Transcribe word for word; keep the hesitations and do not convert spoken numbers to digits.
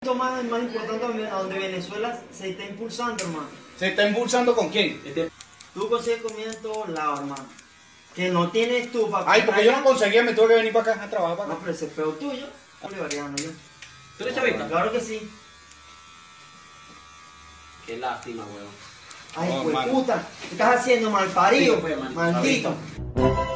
Más, más importante, a donde Venezuela se está impulsando, hermano. ¿Se está impulsando con quién? Este, tú consigues comida en todos lados, hermano. Que no tienes tú para... Ay, porque yo no conseguía, me tuve que venir para acá a trabajar para acá. No, pero ese es peor tuyo. Bolivariano, yo. ¿Tú eres chavista? Claro que sí. Qué lástima, weón. Ay, No, pues hermano. puta. ¿Qué estás haciendo, malparido? Sí, pues, manito, Maldito.